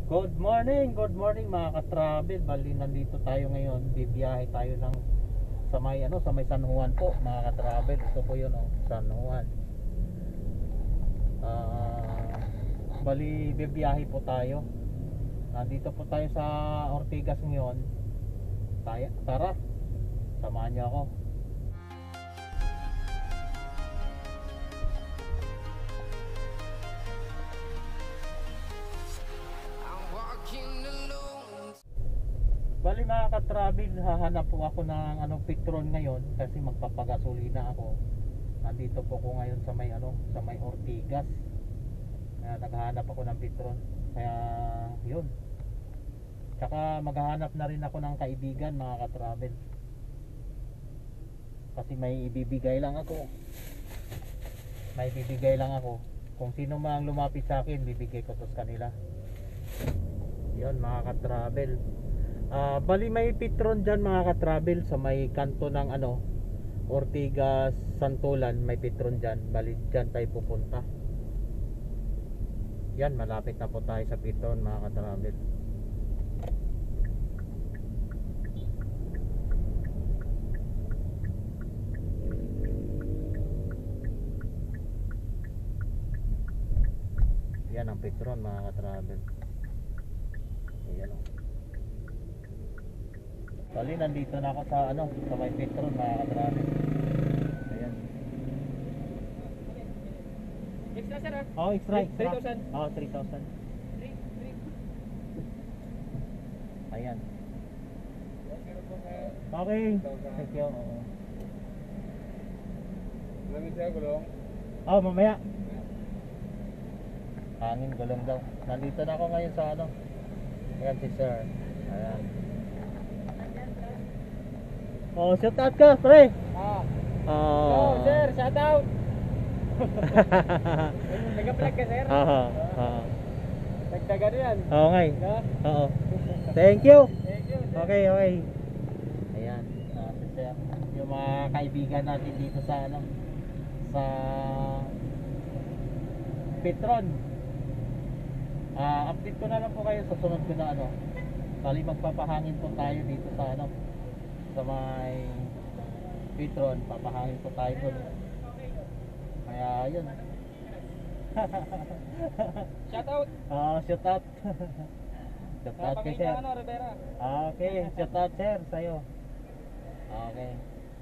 Good morning mga ka-travel. Bali nandito tayo ngayon, bibiyahe tayo ng sa may San Juan po mga ka-travel. Ito po 'yun, San Juan. Bali bibiyahe po tayo. Nandito po tayo sa Ortigas ngayon. Tara, samahan niyo ako. Bali mga ka-travel, hahanap po ako ng Petron ngayon kasi magpapagasolina ako. Nandito po ako ngayon sa may Ortigas. Kaya naghahanap ako ng Petron. Kaya yun. Tsaka maghahanap na rin ako ng kaibigan mga ka-travel. Kasi may ibibigay lang ako. Kung sino mang lumapit sa akin, bibigay ko to sa kanila. Yun mga ka-travel. Bali may Petron dyan mga ka-travel sa may kanto ng Ortigas, Santolan. May Petron dyan. Bali dyan tayo pupunta. Yan, malapit na po tayo sa Petron mga ka-travel. Yan ang Petron mga ka-travel. Ayan o. Bali nandito na ako sa sa may Petron mga ka-travel. Ayan. Extra sir ha? Oh, extra. 3,000. Oh, 3,000. 3. Ayan. Okay. Thank you. Oo. Maraming siya gulong. Oh, mamaya. Hangin gulong daw. Nandito na ako ngayon sa Ayan si sir. Ayan. Oh, shout out ka, pre. Oh, sir, shout out. Nag-vlog ka, sir? Nagtaga yan. Oo nga. No? Oo. Thank you. Thank you, sir. Okay. Ayan. Si sir. Yung mga kaibigan natin dito sa sa Petron. Update ko na lang po kayo sa sunod ko na Bali magpapahangin po tayo dito sa sa may Petron, papahangin po tayo doon. Kaya yun. Shout out. Shout out. Shout out kay sir. Rivera. Okay, shout out sir sa'yo. Okay.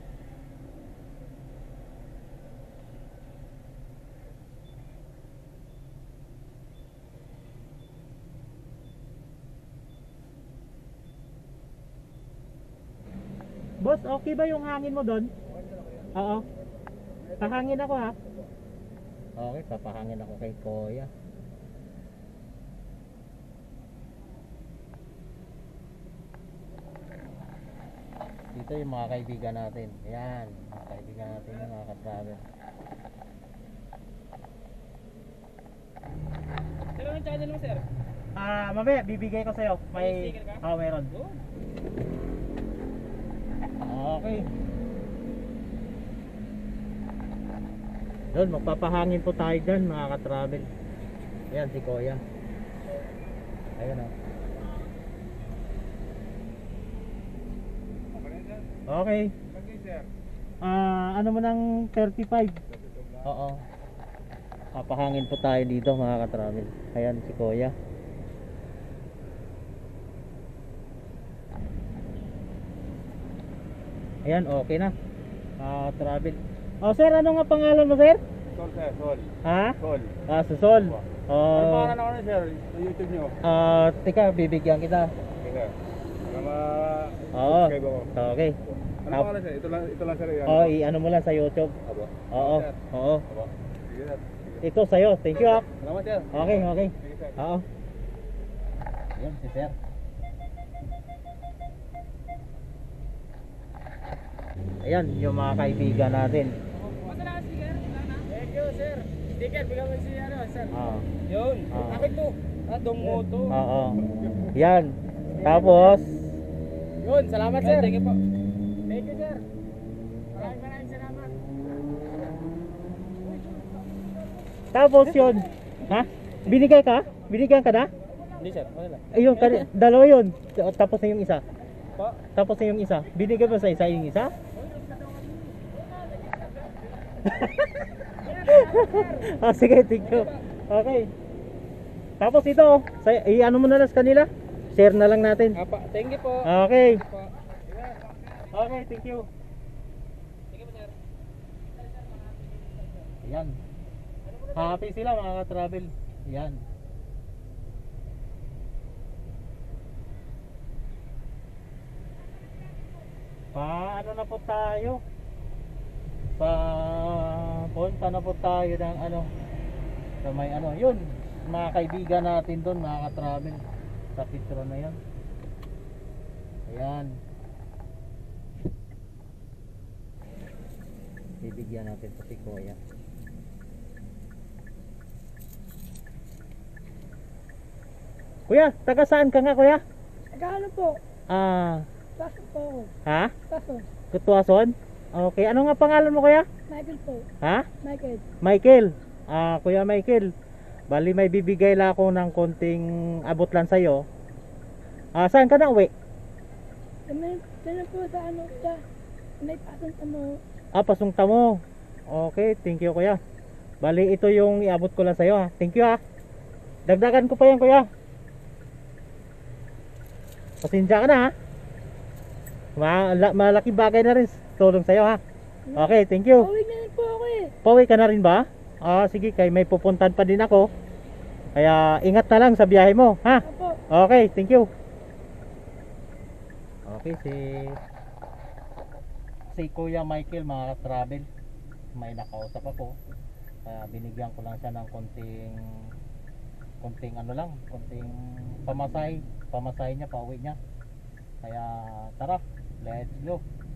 Boss, okay ba yung hangin mo doon? Oo. Pahangin ako ha. Okay, papahangin ako kay Kuya. Dito yung mga kaibigan natin. Ayan, mga kaibigan natin yung mga ka-travel. Sir, anong channel mo, sir? Mamaya bibigay ko sa'yo. May sticker ka? Meron. Okay. Doon, magpapahangin po tayo dyan mga ka-travel. Ayan si Kuya. Ayan o. Okay. Ano mo ng 35? Oo. Papahangin po tayo dito mga ka-travel. Ayan si Kuya. Ayan, okay na. Travel. Oh, sir, ano nga pangalan mo, sir? Sol, sir, Sol. Ha? Sol. Si Sol. Ano pangalan ako na, sir? Sa YouTube nyo? Teka, bibigyan kita. Okay, sir. Para Oo. ma-subscribe ako. Okay. Ano pangalan, sir? Ito lang, sir. I-ano mo lang sa YouTube. Aba. Oo. Sir. Oo. Aba. Sige, sir. Ito sa'yo. Thank you, ha. Salamat, sir. Okay. Sige, sir. Oo. Ayan, si sir. Ayan, yung mga kaibigan natin. Masala ka sticker? Thank you, sir. Sticker, bigyan mo si sir. Yun. Ah. Akin to. Dong moto. Oo. Yan. Tapos, Yun, salamat, sir. Thank you po. Thank you, sir. Maraming salamat. tapos yun. Ha? Binigay ka? Binigyan ka na? Hindi sir, wala lang. Ayun, dalawa yun. Tapos na yung isa. Po. Tapos na yung isa. Binigay mo sa isa yung isa? Ah, sige, thank you. Okay. Tapos ito, ano mo na lang sa kanila? Share na lang natin. Apa, thank you po. Okay. Po. Okay, thank you. Thank you po sir. Ayan. Happy sila mga ka-travel. Ayan. Paano na po tayo? Punta na po tayo ng ano, sa may ano, yun, mga kaibigan natin doon, mga ka-travel, sa picture na yun. Ayan. Bibigyan natin sa si Kuya. Kuya, taga saan ka nga kuya? Ano po? Ah, Kaso po ako. ha? Kaso, Kutuason? Okay, ano nga pangalan mo kuya? Michael po. Ha? Michael. Michael. Ah, Kuya Michael. Bali may bibigay lang ako ng konting abot lang sa'yo. Ah, saan ka na uwi? Kami po sa ano sa may patong ano. Ah, pasunta mo. Okay, thank you kuya. Bali ito yung iabot ko lang sa'yo ha. Thank you ha. Dagdagan ko pa yan kuya. Pasensya ka na ha. Malaki bagay na rin tulong sa'yo ha. Okay, thank you. Uwi na rin po ako eh. Pauwi ka na rin ba? Ah, sige, kay may pupuntahan pa din ako. Kaya ingat na lang sa biyahe mo, ha? Opo. Okay, thank you. Okay, si Kuya Michael mga travel, may nakausap ako. Kaya binigyan ko lang siya ng konting ano lang, konting pamasahe niya, pauwi niya. Kaya tara, let's go.